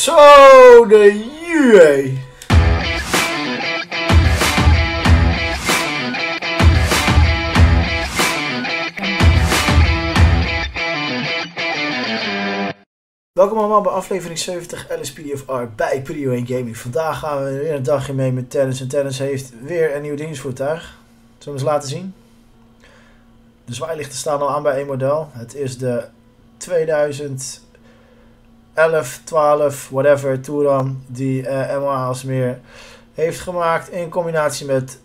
Zo de jee. Welkom allemaal bij aflevering 70 LSPDFR bij Prio 1 Gaming. Vandaag gaan we weer een dagje mee met Tennis. En Tennis heeft weer een nieuw dienstvoertuig. Zullen we eens laten zien? De zwaailichten staan al aan bij één model. Het is de 2011, 12, whatever Touran die MOA Aalsmeer heeft gemaakt in combinatie met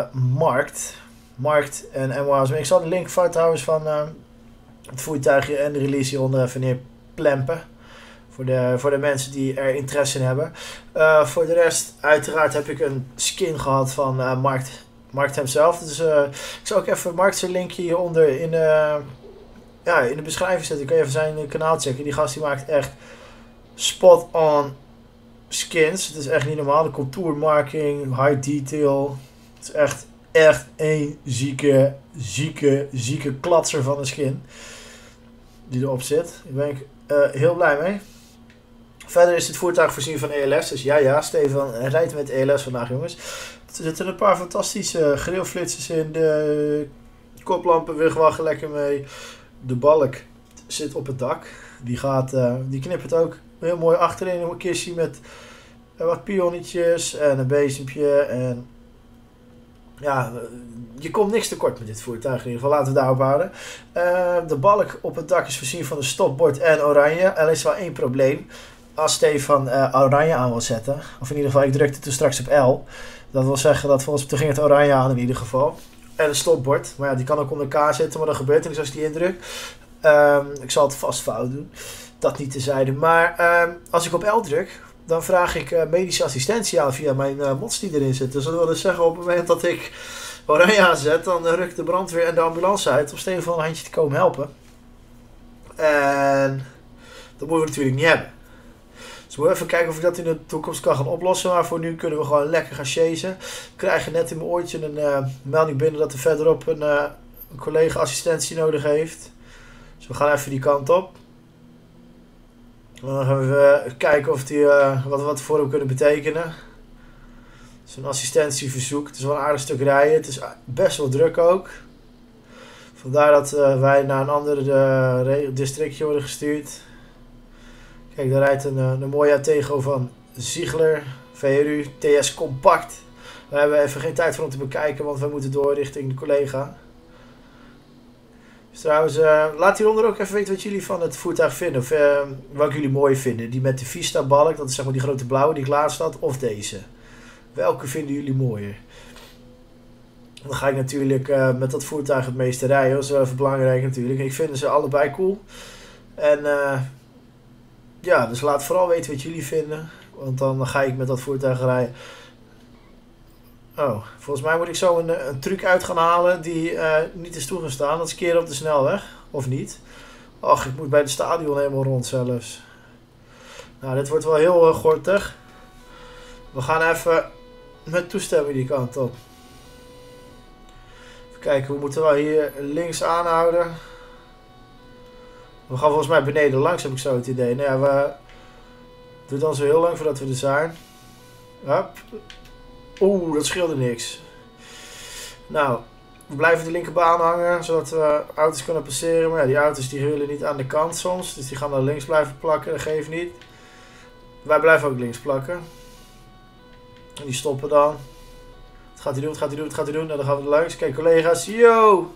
Markt en MOA Aalsmeer. Ik zal de link van trouwens van het voertuigje en de release hieronder even neerplempen. Voor de mensen die er interesse in hebben. Voor de rest, uiteraard heb ik een skin gehad van Markt hemzelf. Dus ik zal ook even Markt's linkje hieronder in de beschrijving zetten. Kun je even zijn kanaal checken. Die gast die maakt echt spot on skins. Het is echt niet normaal. De contourmarking, high detail. Het is echt een zieke klatser van een skin. Die erop zit. Daar ben ik heel blij mee. Verder is het voertuig voorzien van ELS. Dus ja, Stefan rijdt met ELS vandaag, jongens. Er zitten een paar fantastische grillflitsers in. De koplampen wigwaggen lekker mee. De balk zit op het dak. Die knippert ook heel mooi achterin een kistje met wat pionnetjes en een bezempje. En ja, je komt niks tekort met dit voertuig in ieder geval. Laten we daarop houden. De balk op het dak is voorzien van een stopbord en oranje. Er is wel één probleem. Als Stefan oranje aan wil zetten, of in ieder geval ik drukte toen straks op L. Dat wil zeggen dat toen ging het oranje aan in ieder geval. En een stopbord. Maar ja, die kan ook onder elkaar zitten, maar dat gebeurt er niks als ik die indruk. Ik zal het vast fout doen. Dat niet tezijde. Maar als ik op L druk, dan vraag ik medische assistentie aan via mijn mods die erin zit. Dus dat wil dus zeggen op het moment dat ik oranje aanzet, dan rukt de brandweer en de ambulance uit om Stefan een handje te komen helpen. En dat moeten we natuurlijk niet hebben. Dus we moeten even kijken of ik dat in de toekomst kan gaan oplossen. Maar voor nu kunnen we gewoon lekker gaan chasen. Ik krijg net in mijn oortje een melding binnen dat er verderop een collega assistentie nodig heeft. Dus we gaan even die kant op. En dan gaan we kijken of die, wat we voor hem kunnen betekenen. Het is een assistentieverzoek. Het is wel een aardig stuk rijden. Het is best wel druk ook. Vandaar dat wij naar een ander districtje worden gestuurd. Kijk, daar rijdt een mooie Atego van Ziegler, VRU, TS Compact. We hebben even geen tijd voor om te bekijken, want we moeten door richting de collega. Dus trouwens, laat hieronder ook even weten wat jullie van het voertuig vinden. Of welke jullie mooi vinden. Die met de Vista balk, dat is zeg maar die grote blauwe die klaar staat, of deze. Welke vinden jullie mooier? Dan ga ik natuurlijk met dat voertuig het meeste rijden. Dat is wel even belangrijk natuurlijk. Ik vind ze allebei cool. En ja, dus laat vooral weten wat jullie vinden. Want dan ga ik met dat voertuig rijden. Oh, volgens mij moet ik zo een truc uit gaan halen die niet is toegestaan. Dat is keren op de snelweg. Of niet. Ach, ik moet bij het stadion helemaal rond zelfs. Nou, dit wordt wel heel gortig. We gaan even met toestemming die kant op. Even kijken, we moeten wel hier links aanhouden. We gaan volgens mij beneden langs, heb ik zo het idee. Nou ja, het duurt dan zo heel lang voordat we er zijn. Hup. Oeh, dat scheelde niks. Nou, we blijven de linkerbaan hangen, zodat we auto's kunnen passeren. Maar ja, die auto's die willen niet aan de kant soms. Dus die gaan naar links blijven plakken, dat geeft niet. Wij blijven ook links plakken. En die stoppen dan. Wat gaat hij doen, wat gaat hij doen, wat gaat hij doen? Nou, dan gaan we er langs. Kijk collega's, yo!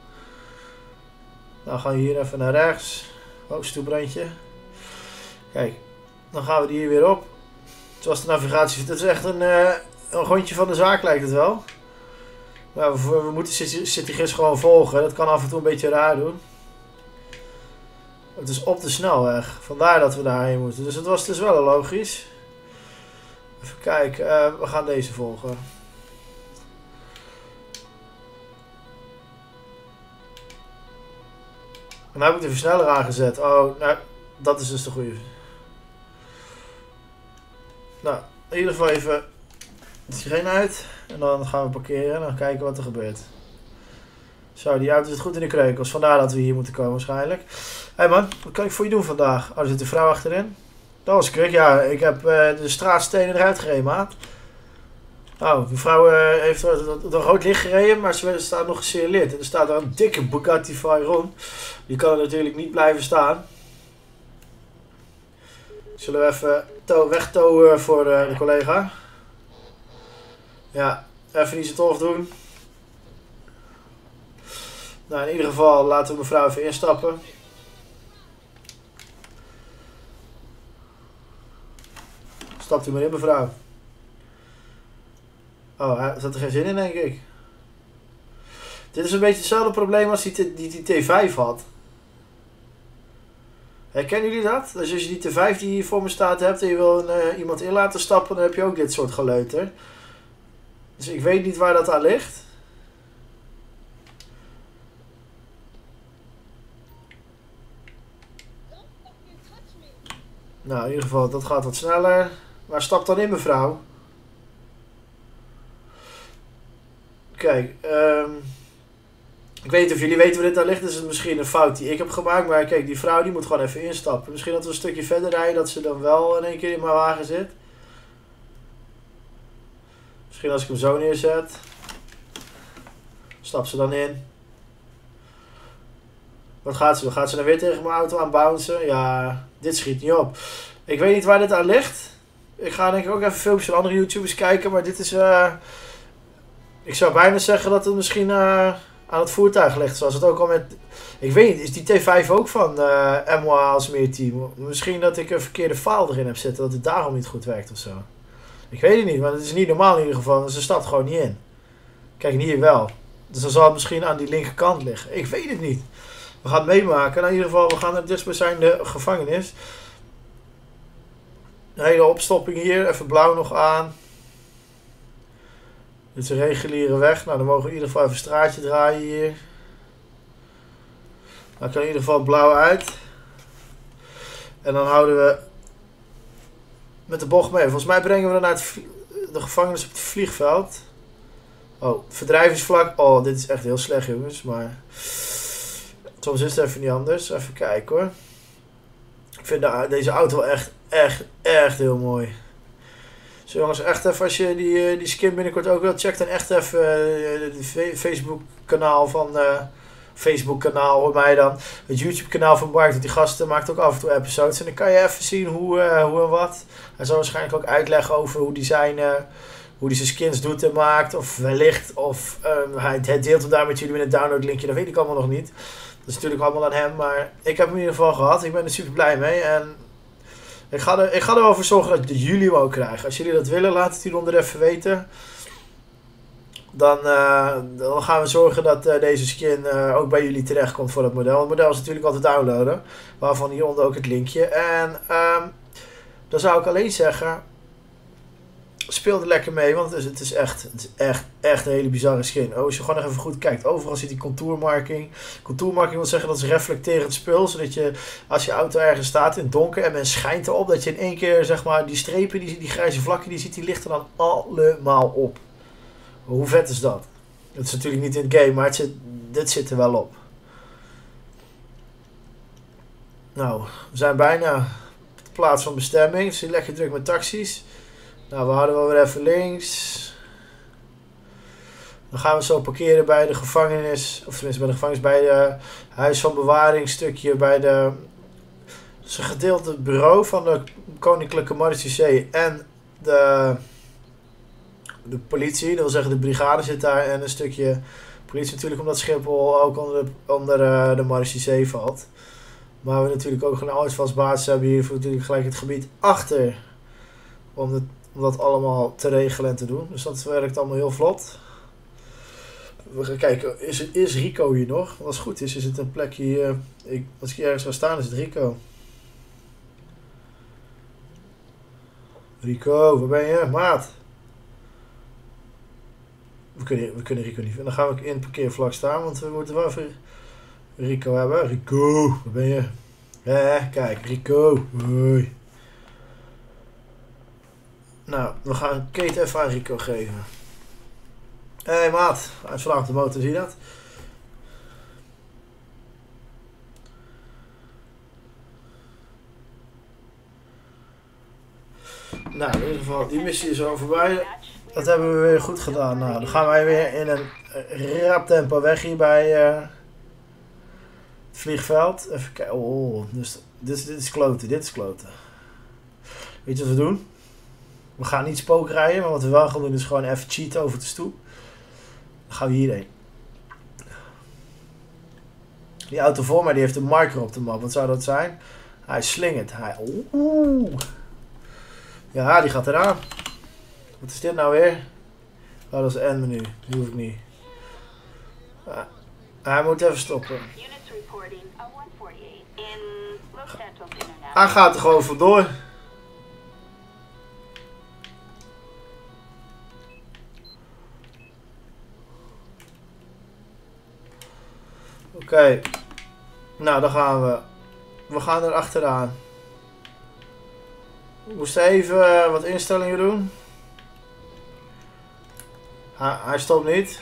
Dan gaan we hier even naar rechts. Oh, stoeprandje. Kijk, dan gaan we die hier weer op. Zoals de navigatie. Het is echt een rondje van de zaak lijkt het wel. Maar we moeten Citygis gewoon volgen. Dat kan af en toe een beetje raar doen. Het is op de snelweg. Vandaar dat we daarheen moeten. Dus het was dus wel logisch. Even kijken. We gaan deze volgen. En nou heb ik de versneller aangezet. Oh, nou, dat is dus de goede. Nou, in ieder geval even de sirene uit. En dan gaan we parkeren en dan kijken wat er gebeurt. Zo, die auto zit goed in de kreukels. Vandaar dat we hier moeten komen waarschijnlijk. Hé man, wat kan ik voor je doen vandaag? Oh, er zit een vrouw achterin. Dat was kruk, ja. Ik heb de straatstenen eruit gereden, maat. Oh, mevrouw heeft door rood licht gereden, maar ze staat nog gesignaleerd. En er staat daar een dikke Bugatti Veyron. Die kan er natuurlijk niet blijven staan. Zullen we even wegtowen voor de collega? Ja, even niet zo tof doen. Nou, in ieder geval laten we mevrouw even instappen. Stapt u maar in, mevrouw. Oh, hij zat er geen zin in, denk ik. Dit is een beetje hetzelfde probleem als die T5 had. Herkennen jullie dat? Dus als je die T5 die hier voor me staat hebt en je wil iemand in laten stappen, dan heb je ook dit soort geleuter. Dus ik weet niet waar dat aan ligt. Nou, in ieder geval, dat gaat wat sneller. Maar stap dan in, mevrouw. Kijk, ik weet niet of jullie weten waar dit aan ligt. Dus het is misschien een fout die ik heb gemaakt. Maar kijk, die vrouw die moet gewoon even instappen. Misschien dat we een stukje verder rijden, dat ze dan wel in één keer in mijn wagen zit. Misschien als ik hem zo neerzet. Stap ze dan in. Wat gaat ze doen? Gaat ze dan weer tegen mijn auto aan bouncen? Ja, dit schiet niet op. Ik weet niet waar dit aan ligt. Ik ga denk ik ook even filmpjes van andere YouTubers kijken. Maar dit is... ik zou bijna zeggen dat het misschien aan het voertuig ligt. Zoals het ook al met... Ik weet niet, is die T5 ook van MOA als meerteam? Misschien dat ik een verkeerde file erin heb zitten. Dat het daarom niet goed werkt of zo. Ik weet het niet, want het is niet normaal in ieder geval. Ze staat gewoon niet in. Kijk, hier wel. Dus dan zal het misschien aan die linkerkant liggen. Ik weet het niet. We gaan het meemaken. Nou, in ieder geval, we gaan naar de dichtstbijzijnde gevangenis. Een hele opstopping hier. Even blauw nog aan. Dit is een reguliere weg. Nou, dan mogen we in ieder geval even een straatje draaien hier. Dan kan in ieder geval blauw uit. En dan houden we met de bocht mee. Volgens mij brengen we dan naar de gevangenis op het vliegveld. Oh, verdrijvingsvlak. Oh, dit is echt heel slecht, jongens. Maar soms is het even niet anders. Even kijken hoor. Ik vind deze auto wel echt heel mooi. Zo jongens, echt even als je die skin binnenkort ook wilt, check dan echt even het Facebook kanaal van... Facebook kanaal hoor mij dan. Het YouTube kanaal van Mark. Die gasten maakt ook af en toe episodes. En dan kan je even zien hoe en wat. Hij zal waarschijnlijk ook uitleggen over hoe die zijn skins doet en maakt. Of wellicht. Of hij deelt hem daar met jullie met een downloadlinkje. Dat weet ik allemaal nog niet. Dat is natuurlijk allemaal aan hem. Maar ik heb hem in ieder geval gehad. Ik ben er super blij mee. En ik ga er wel voor zorgen dat jullie hem ook krijgen. Als jullie dat willen, laat het hieronder even weten. Dan gaan we zorgen dat deze skin ook bij jullie terechtkomt voor het model. Het model is natuurlijk al te downloaden. Waarvan hieronder ook het linkje. En dan zou ik alleen zeggen... Speel er lekker mee, want het is echt een hele bizarre skin. Oh, als je gewoon even goed kijkt. Overal zit die contourmarking. Contourmarking wil zeggen dat is reflecterend spul. Zodat je, als je auto ergens staat in het donker en men schijnt erop... dat je in één keer, zeg maar, die strepen, die grijze vlakken, die lichten dan allemaal op. Hoe vet is dat? Dat is natuurlijk niet in het game, maar dit zit er wel op. Nou, we zijn bijna op de plaats van bestemming. Het is lekker druk met taxis. Nou, we houden wel weer even links. Dan gaan we zo parkeren bij de gevangenis. Of tenminste bij de gevangenis, bij de huis van bewaring. Stukje bij de... Het is een gedeelte bureau van de Koninklijke Marechaussee en de politie, dat wil zeggen de brigade zit daar en een stukje politie natuurlijk, omdat Schiphol ook onder de Marechaussee valt. Maar we natuurlijk ook een arbeidsvastbasis hebben hier voor natuurlijk gelijk het gebied achter om dat allemaal te regelen en te doen. Dus dat werkt allemaal heel vlot. We gaan kijken, is Rico hier nog? Als het goed is het een plekje hier. Als ik hier ergens ga staan is het Rico. Rico, waar ben je? Maat! We kunnen Rico niet vinden. Dan gaan we in het parkeervlak staan, want we moeten wel even Rico hebben. Rico, waar ben je? Kijk, Rico. Hoi. Nou, we gaan Kate even aan Rico geven. Hé maat, hij is vanaf de motor, zie je dat? Nou, in ieder geval, die missie is al voorbij. Dat hebben we weer goed gedaan. Nou, dan gaan wij weer in een rap tempo weg hier bij het vliegveld. Even kijken. Oh, dus dit is kloten, dit is kloten. Weet je wat we doen? We gaan niet spookrijden, maar wat we wel gaan doen is gewoon even cheaten over de stoep. Dan gaan we hierheen. Die auto voor mij die heeft een marker op de map. Wat zou dat zijn? Hij slingert. Oeh. Ja, die gaat eraan. Wat is dit nou weer? Oh, dat is een endmenu. Die hoef ik niet. Hij moet even stoppen. Hij gaat er gewoon vandoor. Oké. Nou, dan gaan we. We gaan er achteraan. We moesten even wat instellingen doen. Hij stopt niet.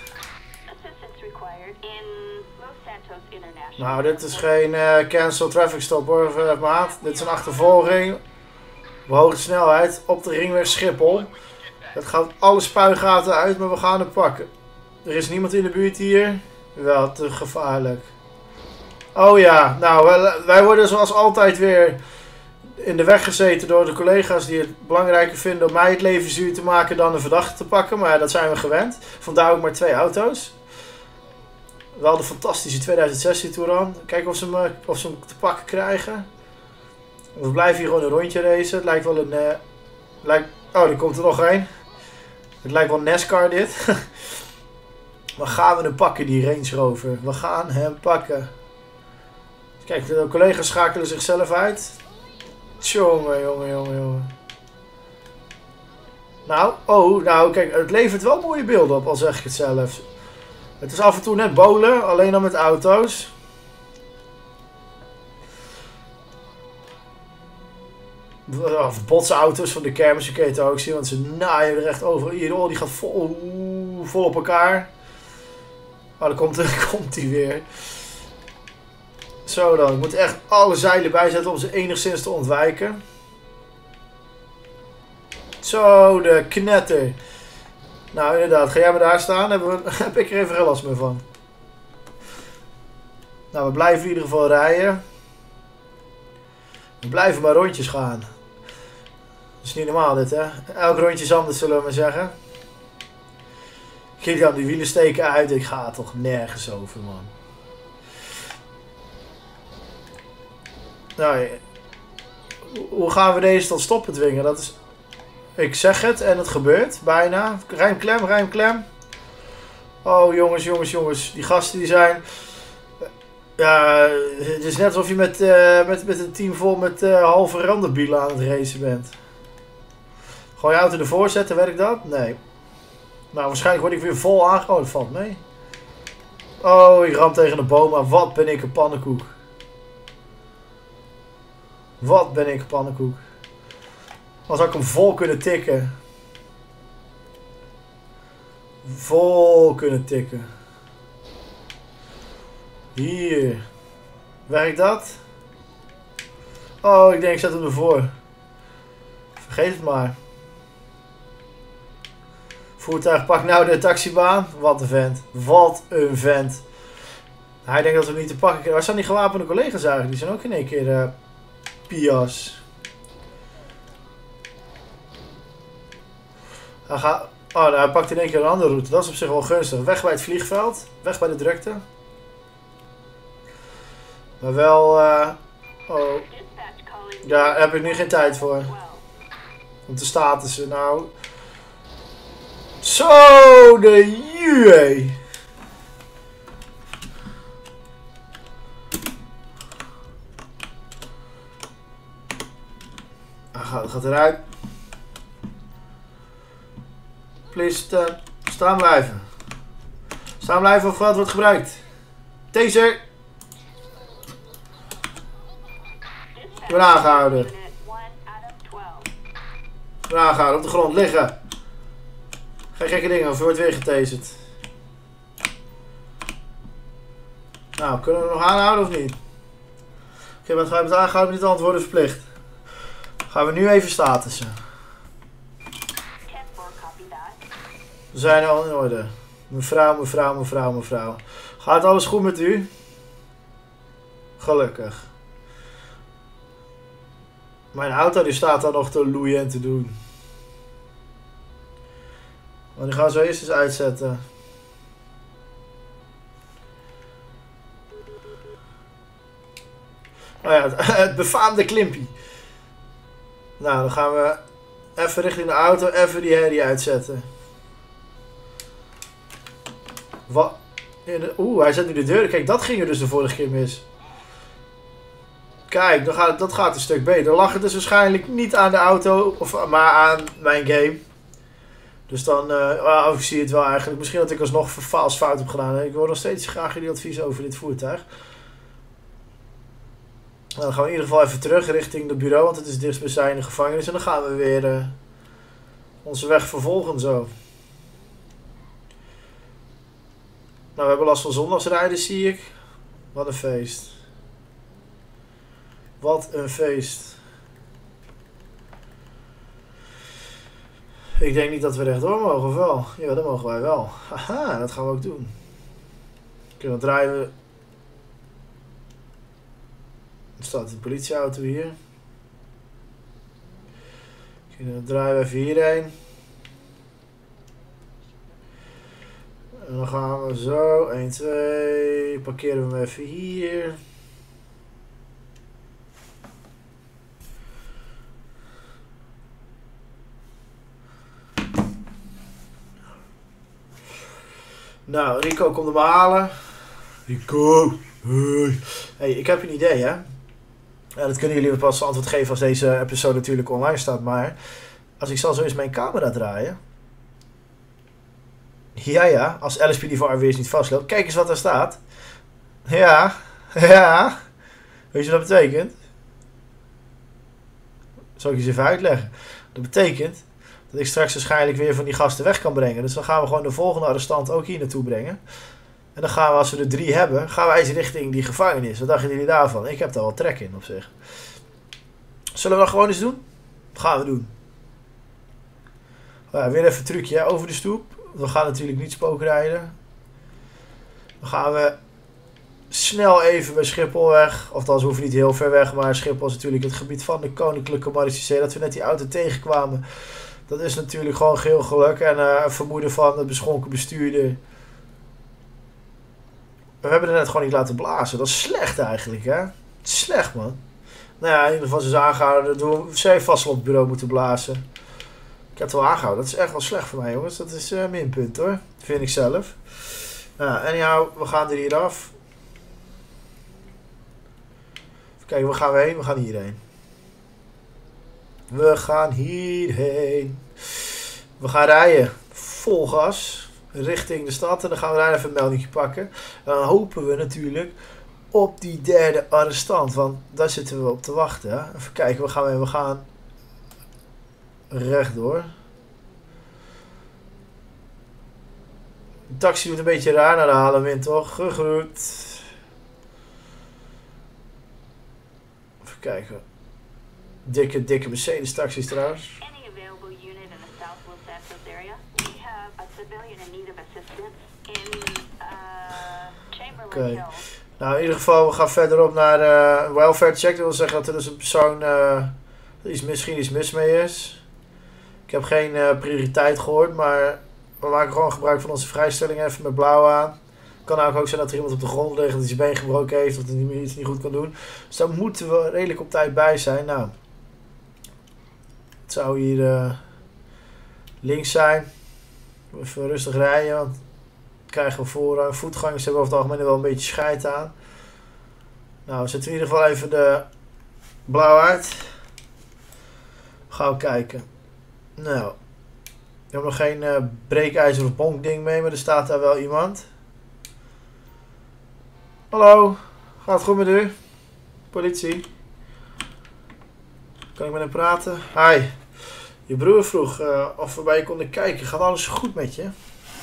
Nou, dit is geen cancel traffic stop hoor, maat. Dit is een achtervolging. Op hoge snelheid op de ringweg Schiphol. Het gaat alle spuigaten uit, maar we gaan het pakken. Er is niemand in de buurt hier. Wel te gevaarlijk. Oh ja, nou, wij worden zoals altijd weer in de weg gezeten door de collega's die het belangrijker vinden om mij het leven zuur te maken dan een verdachte te pakken. Maar dat zijn we gewend. Vandaar ook maar 2 auto's. Wel de fantastische 2016 Touran. Kijken of ze hem te pakken krijgen. We blijven hier gewoon een rondje racen. Het lijkt wel een... oh, er komt er nog een. Het lijkt wel NASCAR dit. Maar gaan we hem pakken, die Range Rover. We gaan hem pakken. Kijk, de collega's schakelen zichzelf uit. Jongen. Nou, kijk, het levert wel mooie beelden op, al zeg ik het zelf. Het is af en toe net bowlen, alleen dan met auto's. Of botsauto's van de kermis, je kan het ook zien, want ze naaien er echt over. Hier, oh, die gaat vol op elkaar. Oh, dan komt hij weer. Zo dan, ik moet echt alle zeilen bijzetten om ze enigszins te ontwijken. Zo, de knetter. Nou inderdaad, ga jij maar daar staan, heb ik er even geen last meer van. Nou, we blijven in ieder geval rijden. We blijven maar rondjes gaan. Dat is niet normaal dit, hè. Elk rondje is anders, zullen we maar zeggen. Ik ga die wielen steken uit, ik ga toch nergens over, man. Nou, hoe gaan we deze tot stoppen dwingen? Dat is... Ik zeg het en het gebeurt, bijna. Rijmklem. Oh, jongens. Die gasten die zijn... Ja, het is net alsof je met een team vol met halve randenbielen aan het racen bent. Gewoon je auto ervoor zetten, werkt dat? Nee. Nou, waarschijnlijk word ik weer vol aangehouden. Oh, dat valt mee. Oh, ik ram tegen een boom, maar wat ben ik een pannenkoek. Wat ben ik een pannenkoek. Als had ik hem vol kunnen tikken. Vol kunnen tikken. Hier. Werkt dat? Oh, ik denk ik zet hem ervoor. Vergeet het maar. Voertuig pakt nou de taxibaan. Wat een vent. Wat een vent. Hij denkt dat we hem niet te pakken krijgen. Waar zijn die gewapende collega's eigenlijk? Die zijn ook in één keer pias. Hij pakt in één keer een andere route. Dat is op zich wel gunstig. Weg bij het vliegveld. Weg bij de drukte. Maar wel... oh. Ja, daar heb ik nu geen tijd voor. Om te statussen. Nou... Zo, de jee. Gaat eruit. Please, staan blijven. Staan blijven of wat wordt gebruikt. Taser. Ik ben aangehouden. Ik ben aangehouden, op de grond liggen. Geen gekke dingen, of je wordt weer getaserd. Nou, kunnen we nog aanhouden of niet? Oké, wat ga je met aangehouden met niet antwoorden verplicht. Gaan we nu even statussen. We zijn al in orde. Mevrouw. Gaat alles goed met u? Gelukkig. Mijn auto die staat daar nog te loeien en te doen. Maar die gaan zo eerst eens uitzetten. Nou ja, het befaamde klimpie. Nou, dan gaan we even richting de auto, even die herrie uitzetten. Wat? Oeh, hij zet nu de deur. Kijk, dat ging er dus de vorige keer mis. Kijk, dat gaat een stuk beter. Dan lag het dus waarschijnlijk niet aan de auto, maar aan mijn game. Dus dan, ik zie het wel eigenlijk. Misschien dat ik alsnog als fout heb gedaan. Ik hoor nog steeds graag jullie advies over dit voertuig. Nou, dan gaan we in ieder geval even terug richting het bureau, want het is dichtstbijzijnde gevangenis. En dan gaan we weer onze weg vervolgen zo. Nou, we hebben last van zondagsrijden, zie ik. Wat een feest. Wat een feest. Ik denk niet dat we rechtdoor mogen, of wel? Ja, dat mogen wij wel. Haha, dat gaan we ook doen. Oké, dan draaien we... Er staat een politieauto hier. Oké, dan draaien we even hierheen. En dan gaan we zo, 1, 2, parkeren we hem even hier. Nou, Rico komt hem halen. Rico, hey. Hey, ik heb een idee, hè. Ja, dat kunnen jullie pas antwoord geven als deze episode natuurlijk online staat, maar als ik zal zo eens mijn camera draaien. Ja, als LSPD voor RW's niet vastloopt. Kijk eens wat er staat. Ja. Weet je wat dat betekent? Zal ik je eens even uitleggen. Dat betekent dat ik straks waarschijnlijk weer van die gasten weg kan brengen. Dus dan gaan we gewoon de volgende arrestant ook hier naartoe brengen. En dan gaan we, als we er 3 hebben, gaan wij eens richting die gevangenis. Wat dachten jullie daarvan? Ik heb daar wel trek in op zich. Zullen we dat gewoon eens doen? Dat gaan we doen. Ja, weer even een trucje, hè? Over de stoep. We gaan natuurlijk niet spookrijden. Dan gaan we snel even bij Schiphol weg. Althans, we hoeven niet heel ver weg. Maar Schiphol is natuurlijk het gebied van de Koninklijke Marechaussee. Dat we net die auto tegenkwamen. Dat is natuurlijk gewoon geheel geluk. En een vermoeden van de beschonken bestuurder. We hebben er net gewoon niet laten blazen. Dat is slecht eigenlijk, hè? Slecht, man. Nou ja, in ieder geval ze is aangehouden. Ze heeft vast wel op het bureau moeten blazen. Ik heb het wel aangehouden. Dat is echt wel slecht voor mij, jongens. Dat is een minpunt, hoor. Vind ik zelf. Nou, anyhow, we gaan er hier af. Even kijken, waar gaan we heen? We gaan hierheen. We gaan hierheen. We gaan rijden. Vol gas. Richting de stad. En dan gaan we daar even een meldingje pakken. En dan hopen we natuurlijk op die derde arrestant. Want daar zitten we op te wachten. Hè? Even kijken, waar gaan we heen? We gaan rechtdoor. De taxi doet een beetje raar naar de Halloween, toch? Gegroet. Even kijken. Dikke Mercedes taxis trouwens. Oké. Nou, in ieder geval, we gaan verderop naar een welfare check. Dat wil zeggen dat er dus een persoon misschien iets mis mee is. Ik heb geen prioriteit gehoord, maar we maken gewoon gebruik van onze vrijstelling even met blauw aan. Het kan ook zijn dat er iemand op de grond ligt, dat hij zijn been gebroken heeft of dat hij iets niet goed kan doen. Dus daar moeten we redelijk op tijd bij zijn. Nou, het zou hier links zijn. Even rustig rijden, want krijgen we voorrang. Voetgangers hebben over het algemeen wel een beetje scheid aan. Nou, we zetten in ieder geval even de blauw uit. Gaan we kijken. Nou, ik heb nog geen breekijzer of bonkding mee, maar er staat daar wel iemand. Hallo, gaat het goed met u? Politie. Kan ik met hem praten? Hi. Je broer vroeg of we bij je konden kijken. Gaat alles goed met je?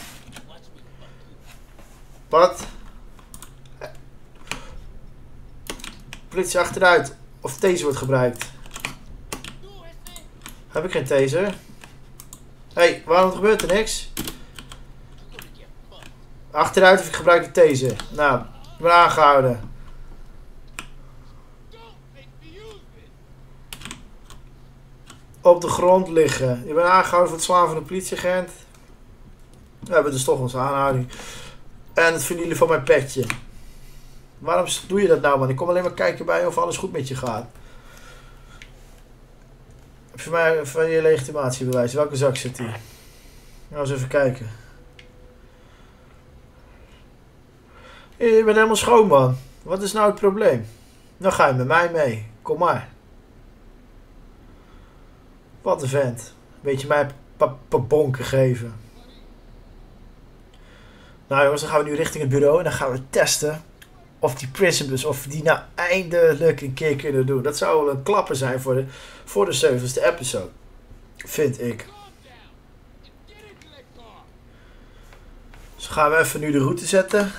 Wat? Politie achteruit. Of taser wordt gebruikt. Heb ik geen taser? Hé, waarom gebeurt er niks? Achteruit of ik gebruik de taser. Nou, ik ben aangehouden. Op de grond liggen. Je bent aangehouden voor het slaan van een politieagent. We hebben dus toch onze aanhouding. En het vinden jullie van mijn petje. Waarom doe je dat nou, man? Ik kom alleen maar kijken bij of alles goed met je gaat. Heb je mij van je legitimatiebewijs? Welke zak zit die? Nou, eens even kijken. Je bent helemaal schoon, man. Wat is nou het probleem? Dan ga je met mij mee. Kom maar. Wat een vent. Beetje mij bonken geven. Nou jongens, dan gaan we nu richting het bureau en dan gaan we testen of die Prisonbus, of die nou eindelijk een keer kunnen doen. Dat zou wel een klapper zijn voor de 7e episode. Vind ik. Dus gaan we even nu de route zetten.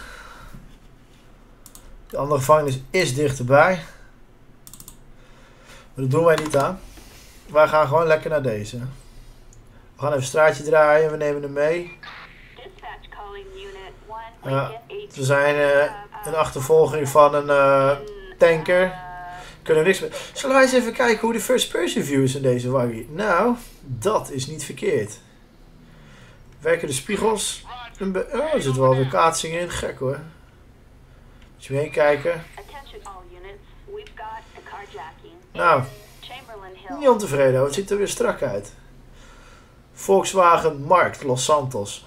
De andere gevangenis is dichterbij. Maar dat doen wij niet aan. Wij gaan gewoon lekker naar deze. We gaan even een straatje draaien. We nemen hem mee. Ja, we zijn een achtervolging van een tanker. Kunnen we niks meer. Zullen wij eens even kijken hoe de first person view is in deze waggie? Nou, dat is niet verkeerd. Werken de spiegels? Oh, er zit wel weer kaatsing in. Gek hoor. Moet je mee kijken. Nou, niet ontevreden hoor. Het ziet er weer strak uit. Volkswagen Markt, Los Santos.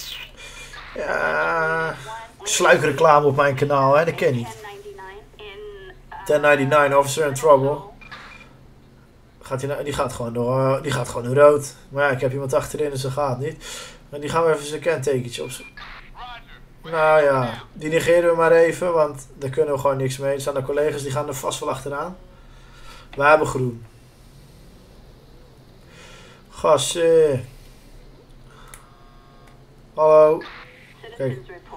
Ja, sluikreclame op mijn kanaal, hè? Dat ken je niet. 1099, Officer in Trouble. Die gaat gewoon door rood. Maar ja, ik heb iemand achterin, dus dat gaat niet. Maar die gaan we even zijn kentekentje op. Nou ja, die negeren we maar even, want daar kunnen we gewoon niks mee. Er staan de collega's, die gaan er vast wel achteraan. We hebben groen. Gas. Hallo. Kijk.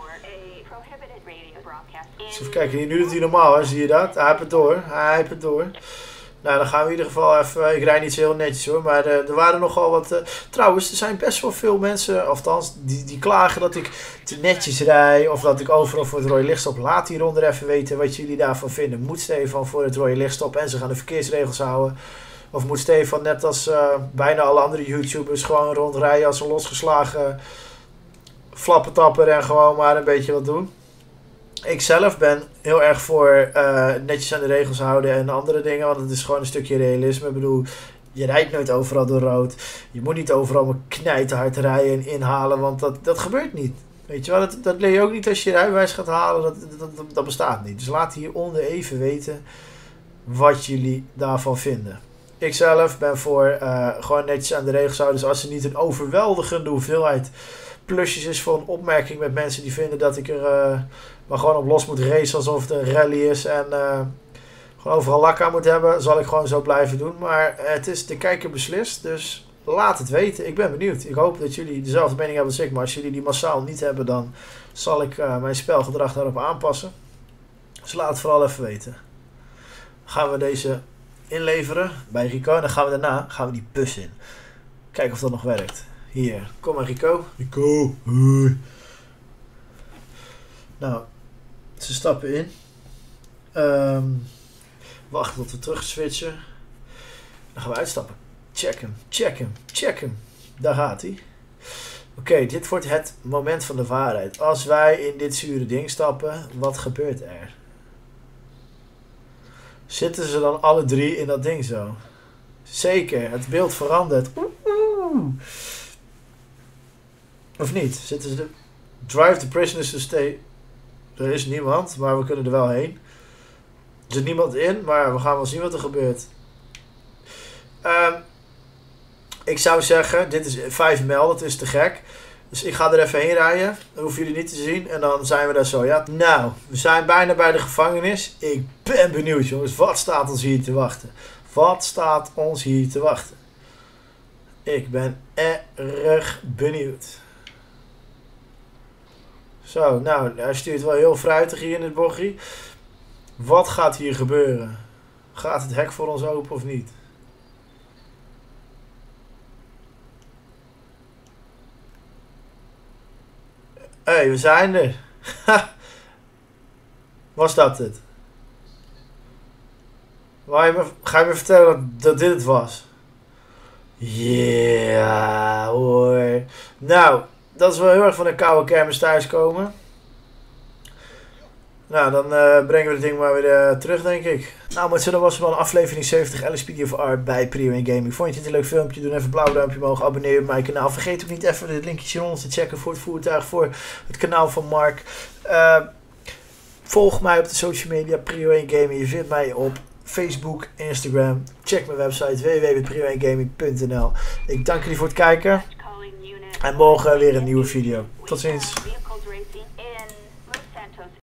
Even kijken, nu doet hij normaal, hè? Zie je dat? Hij heeft het door. Nou, dan gaan we in ieder geval even... Ik rijd niet zo heel netjes hoor, maar er waren nogal wat... Trouwens, er zijn best wel veel mensen, althans, die klagen dat ik te netjes rij. Of dat ik overal voor het rode licht stop. Laat hieronder even weten wat jullie daarvan vinden. Moet Stefan voor het rode licht stoppen en ze gaan de verkeersregels houden? Of moet Stefan, net als bijna alle andere YouTubers, gewoon rondrijden als een losgeslagen flappentapper en gewoon maar een beetje wat doen? Ik zelf ben heel erg voor netjes aan de regels houden en andere dingen, want het is gewoon een stukje realisme. Ik bedoel, je rijdt nooit overal door rood. Je moet niet overal maar knijterhard rijden en inhalen, want dat gebeurt niet. Weet je wel, dat leer je ook niet als je rijbewijs gaat halen, dat bestaat niet. Dus laat hieronder even weten wat jullie daarvan vinden. Ik zelf ben voor gewoon netjes aan de regels houden, dus als er niet een overweldigende hoeveelheid plusjes is voor een opmerking met mensen die vinden dat ik er maar gewoon op los moet racen alsof het een rally is en gewoon overal lak aan moet hebben, zal ik gewoon zo blijven doen. Maar het is de kijker beslist, dus laat het weten. Ik ben benieuwd. Ik hoop dat jullie dezelfde mening hebben als ik, maar als jullie die massaal niet hebben, dan zal ik mijn spelgedrag daarop aanpassen. Dus laat het vooral even weten. Gaan we deze inleveren bij Rico en dan gaan we daarna die bus in. Kijken of dat nog werkt. Hier, kom maar Rico. Rico, hoi. Nou, ze stappen in. Wachten tot we terug switchen. Dan gaan we uitstappen. Check hem. Daar gaat hij. Oké, dit wordt het moment van de waarheid. Als wij in dit zure ding stappen, wat gebeurt er? Zitten ze dan alle drie in dat ding zo? Zeker, het beeld verandert. Of niet? Zitten ze drive the prisoners to stay. Er is niemand, maar we kunnen er wel heen. Er zit niemand in, maar we gaan wel zien wat er gebeurt. Ik zou zeggen, dit is 5 mijl, dat is te gek. Dus ik ga er even heen rijden. Dat hoeven jullie niet te zien. En dan zijn we daar zo, ja. Nou, we zijn bijna bij de gevangenis. Ik ben benieuwd, jongens. Wat staat ons hier te wachten? Ik ben erg benieuwd. Zo, nou, hij stuurt wel heel fruitig hier in het bochtje. Wat gaat hier gebeuren? Gaat het hek voor ons open of niet? Hé, we zijn er. Was dat het? Ga je me vertellen dat dit het was? Ja, hoor. Nou, dat is wel heel erg van een koude kermis thuiskomen. Nou, dan brengen we het ding maar weer terug, denk ik. Nou, maar dat was wel een aflevering 70 LSPD of Art bij Prio Gaming. Vond je dit een leuk filmpje? Doe even een blauw duimpje omhoog. Abonneer op mijn kanaal. Vergeet ook niet even de linkjes hieronder te checken voor het voertuig, voor het kanaal van Mark. Volg mij op de social media Prio Gaming. Je vindt mij op Facebook, Instagram. Check mijn website www.prio1gaming.nl. Ik dank jullie voor het kijken. En morgen weer een nieuwe video. Tot ziens.